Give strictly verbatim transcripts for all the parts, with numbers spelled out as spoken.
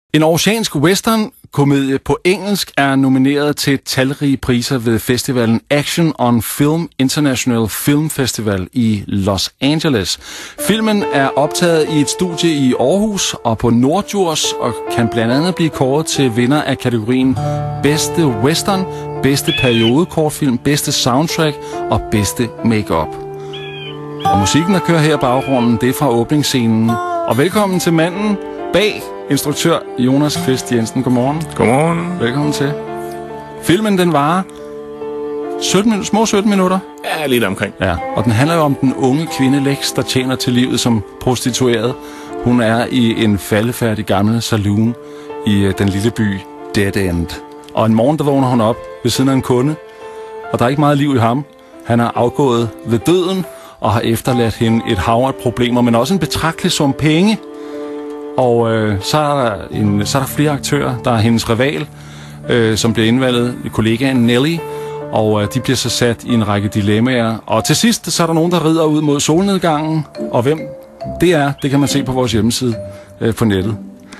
En oceansk western-komedie på engelsk er nomineret til talrige priser ved festivalen Action on Film International Film Festival i Los Angeles. Filmen er optaget i et studie i Aarhus og på Norddjurs og kan blandt andet blive kåret til vinder af kategorien bedste western, bedste periodekortfilm, bedste soundtrack og bedste make-up. Og musikken, der kører her i baggrunden, det er fra åbningsscenen. Og velkommen til manden bag, instruktør Jonas Kvist Jensen. Godmorgen. Godmorgen. Velkommen til. Filmen, den varer sytten, små sytten minutter. Ja, lidt omkring. Ja, og den handler jo om den unge kvinde Lex, der tjener til livet som prostitueret. Hun er i en faldefærdig gammel saloon i uh, den lille by Dead End. Og en morgen, der vågner hun op ved siden af en kunde, og der er ikke meget liv i ham. Han er afgået ved døden og har efterladt hende et hav af problemer, men også en betragtelig sum penge. Og øh, så, er der en, så er der flere aktører. Der er hendes rival, øh, som bliver indvalget, kollegaen Nelly, og øh, de bliver så sat i en række dilemmaer. Og til sidst, så er der nogen, der rider ud mod solnedgangen, og hvem det er, det kan man se på vores hjemmeside øh, på nettet.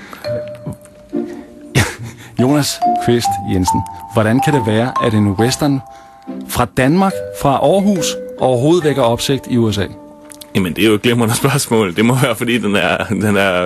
Jonas Kvist Jensen, hvordan kan det være, at en western fra Danmark, fra Aarhus, overhovedet vækker opsigt i U S A? Jamen, det er jo et glimrende spørgsmål. Det må være, fordi den er... Den er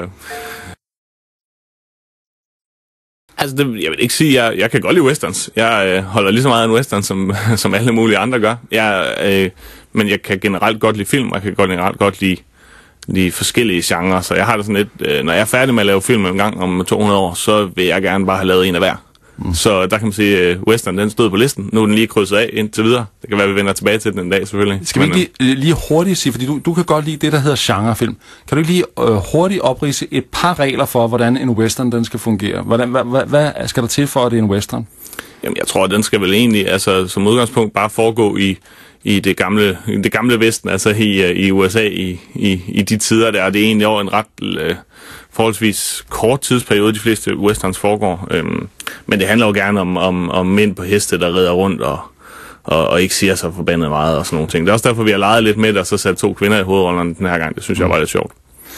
altså, det, jeg vil ikke sige, jeg, jeg kan godt lide westerns. Jeg øh, holder lige så meget af en western, som, som alle mulige andre gør. Jeg, øh, men jeg kan generelt godt lide film, og jeg kan godt, generelt godt lide, lide forskellige genrer. Så jeg har det sådan lidt... Øh, når jeg er færdig med at lave film en gang om to hundrede år, så vil jeg gerne bare have lavet en af hver. Mm. Så der kan man sige, at uh, western, den stod på listen. Nu er den lige krydset af indtil videre. Det kan være, at vi vender tilbage til den en dag, selvfølgelig. Skal vi ikke lige, lige hurtigt sige, fordi du, du kan godt lide det, der hedder genrefilm. Kan du ikke lige uh, hurtigt opridse et par regler for, hvordan en western den skal fungere? Hvordan, hvad, hvad, hvad skal der til for, at det er en western? Jamen, jeg tror, at den skal vel egentlig, altså som udgangspunkt, bare foregå i, i det gamle, det gamle vesten, altså i, i U S A, i, i, i de tider der. Det er egentlig over en ret... Uh, forholdsvis kort tidsperiode, de fleste westerns foregår. Øhm, men det handler jo gerne om, om, om mænd på heste, der rider rundt og, og, og ikke siger så forbandet meget og sådan nogle ting. Det er også derfor, vi har leget lidt med det, og så sat to kvinder i hovedrollerne den her gang. Det synes jeg var lidt sjovt.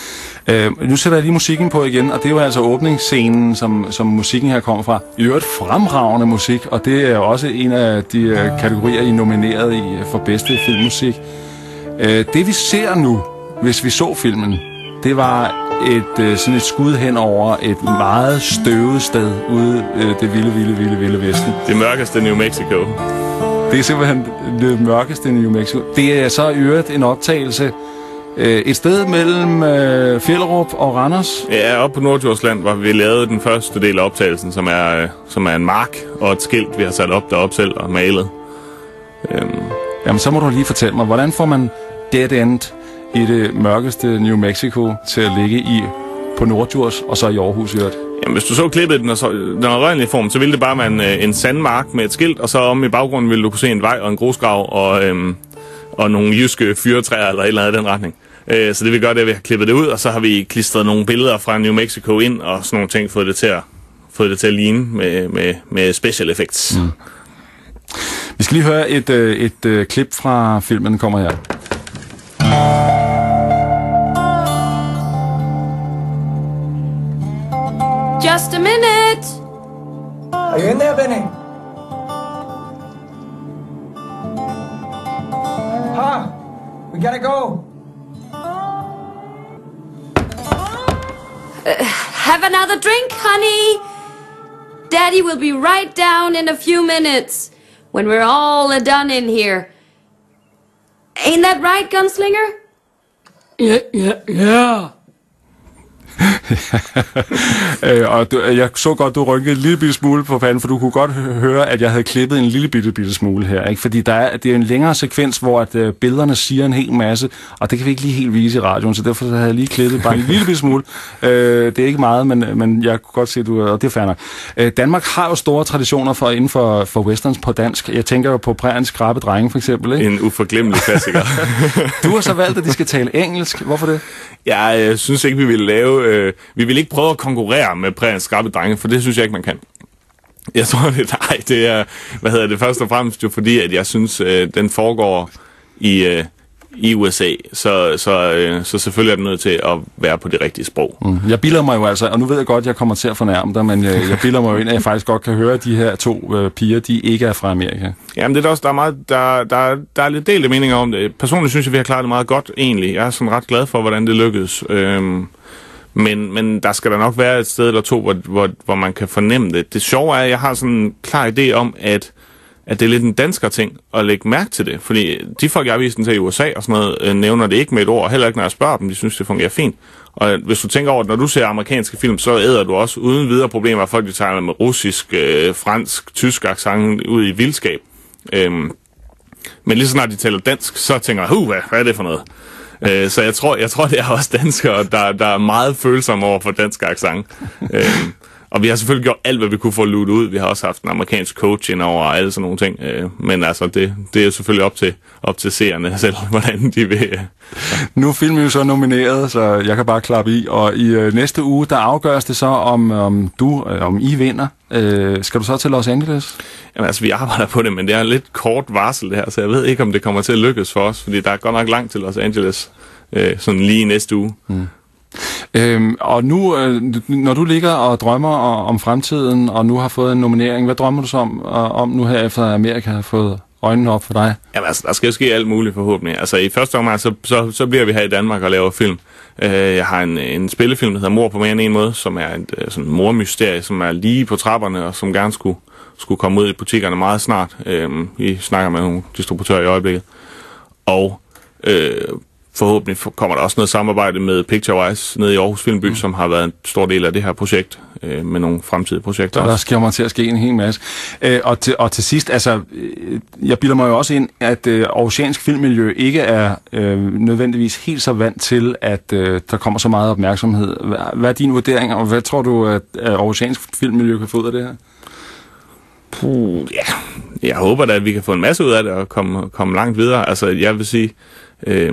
Øh, nu sætter jeg lige musikken på igen, og det er jo altså åbningsscenen, som, som musikken her kommer fra. I øvrigt fremragende musik, og det er også en af de uh, kategorier, I er nomineret i uh, for bedste filmmusik. Uh, det vi ser nu, hvis vi så filmen, det var et øh, sådan et skud hen over et meget støvet sted ude øh, det vilde, vilde, vilde, vilde vesten. Det mørkeste New Mexico. Det er simpelthen det mørkeste New Mexico. Det er så i øvrigt en optagelse øh, et sted mellem øh, Fjellerup og Randers. Ja, oppe på Norddjursland, hvor vi lavede den første del af optagelsen, som er, øh, som er en mark og et skilt, vi har sat op deroppe selv og malet. Øhm. Jamen, så må du lige fortælle mig, hvordan får man Dead End i det mørkeste New Mexico til at ligge i på Norddjurs og så i Aarhus i øvrigt? Jamen, hvis du så klippet den, så, den oprindelige form, så ville det bare være en, en sandmark med et skilt, og så om i baggrunden ville du kunne se en vej og en grusgrav og, øhm, og nogle jyske fyretræer eller et eller andet i den retning. Øh, så det vi gør, det er, at vi har klippet det ud, og så har vi klistret nogle billeder fra New Mexico ind og sådan nogle ting, fået det til at, fået det til at ligne med, med, med special effects. Mm. Vi skal lige høre et, et, et, et klip fra filmen, den kommer her. Just a minute. Are you in there, Benny? Huh? We gotta go. Uh, have another drink, honey. Daddy will be right down in a few minutes when we're all done in here. Ain't that right, Gunslinger? Yeah, yeah, yeah. øh, og du, jeg så godt, du rynkede en lille bitte smule på panden, for du kunne godt høre, at jeg havde klippet en lille bitte, bitte smule her, ikke? Fordi der er, det er en længere sekvens, hvor at, uh, billederne siger en hel masse, og det kan vi ikke lige helt vise i radioen, så derfor havde jeg lige klippet bare en lille bitte smule. Øh, det er ikke meget, men, men jeg kunne godt se, at du, og det er fair nok. Øh, Danmark har jo store traditioner for inden for, for westerns på dansk. Jeg tænker jo på Prærens Skrappe Drenge, for eksempel, ikke? En uforglemmelig klassiker. Du har så valgt, at de skal tale engelsk. Hvorfor det? Jeg øh, synes ikke, vi vil lave... Øh, vi vil ikke prøve at konkurrere med Prærens Skrappe Drenge, for det synes jeg ikke, man kan. Jeg tror, det, nej, det er... Hvad hedder det? Først og fremmest jo fordi, at jeg synes, øh, den foregår i... Øh, i U S A, så, så, øh, så selvfølgelig er det nødt til at være på det rigtige sprog. Mm. Jeg bilder mig jo altså, og nu ved jeg godt, at jeg kommer til at fornærme dig, men jeg, jeg bilder mig jo ind, at jeg faktisk godt kan høre, at de her to øh, piger, de ikke er fra Amerika. Jamen det er også, der er, meget, der, der, der er lidt delte meninger om det. Personligt synes jeg, vi har klaret det meget godt egentlig. Jeg er sådan ret glad for, hvordan det lykkedes. Øhm, men, men der skal der nok være et sted eller to, hvor, hvor, hvor man kan fornemme det. Det sjove er, at jeg har sådan en klar idé om, at at det er lidt en dansker ting at lægge mærke til det. Fordi de folk, jeg har vist den til i U S A og sådan noget, øh, nævner det ikke med et ord, heller ikke når jeg spørger dem, de synes, det fungerer fint. Og hvis du tænker over, at når du ser amerikanske film, så æder du også uden videre problemer, at folk de taler med russisk, øh, fransk, tysk accent ud i vildskab. Øhm, men lige så snart de taler dansk, så tænker jeg, huh, hvad, hvad er det for noget? Øh, så jeg tror, jeg tror, det er også danskere, der, der er meget følsomme over for dansk accent. øhm, Og vi har selvfølgelig gjort alt, hvad vi kunne få at lutte ud. Vi har også haft en amerikansk coach ind over og alle sådan nogle ting. Men altså, det, det er selvfølgelig op til, op til seerne selv, hvordan de vil. Nu er filmen jo så nomineret, så jeg kan bare klappe i. Og i øh, næste uge, der afgøres det så, om, om du, øh, om I vinder. Øh, skal du så til Los Angeles? Jamen altså, vi arbejder på det, men det er lidt kort varsel det her, så jeg ved ikke, om det kommer til at lykkes for os. Fordi der er godt nok langt til Los Angeles, øh, sådan lige næste uge. Mm. Øhm, og nu, øh, når du ligger og drømmer om fremtiden, og nu har fået en nominering, hvad drømmer du så om, om nu her efter Amerika har fået øjnene op for dig? Jamen altså, der skal jo ske alt muligt forhåbentlig. Altså i første omgang, så, så, så bliver vi her i Danmark og laver film. Øh, jeg har en, en spillefilm, der hedder Mor på mere end en måde, som er et sådan mormysterie, som er lige på trapperne, og som gerne skulle, skulle komme ud i butikkerne meget snart. Øh, vi snakker med nogle distributører i øjeblikket. Og øh, forhåbentlig kommer der også noget samarbejde med PictureWise nede i Aarhus Filmby, mm. som har været en stor del af det her projekt, øh, med nogle fremtidige projekter. Der, der skal man til at ske en hel masse. Øh, og, til, og til sidst, altså, øh, jeg bilder mig jo også ind, at øh, aarhusiansk filmmiljø ikke er øh, nødvendigvis helt så vant til, at øh, der kommer så meget opmærksomhed. Hvad, hvad er din vurdering, og hvad tror du, at, at aarhusiansk filmmiljø kan få ud af det her? Puh, ja. Jeg håber da, at vi kan få en masse ud af det og komme, komme langt videre. Altså, jeg vil sige... Øh,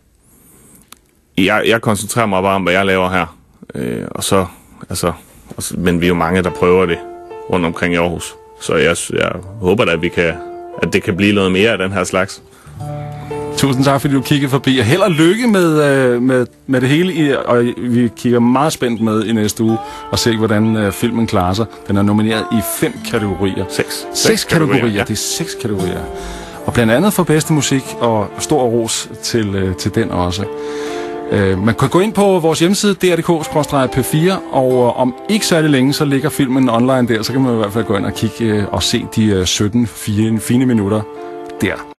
Jeg, jeg koncentrerer mig bare om, hvad jeg laver her. Øh, og så, altså, og så, men vi er jo mange, der prøver det rundt omkring i Aarhus. Så jeg, jeg håber da, at, vi kan, at det kan blive noget mere af den her slags. Tusind tak, fordi du kiggede forbi. Og held og lykke med, med, med det hele. Og vi kigger meget spændt med i næste uge og se, hvordan filmen klarer sig. Den er nomineret i fem kategorier. Seks. Seks, seks kategorier. kategorier. Ja. Det er seks kategorier. Og blandt andet for bedste musik og stor ros til, til den også. Uh, man kan gå ind på vores hjemmeside d r punktum d k skråstreg p fire, og uh, om ikke særlig længe, så ligger filmen online der, så kan man i hvert fald gå ind og kigge uh, og se de uh, sytten fine, fine minutter der.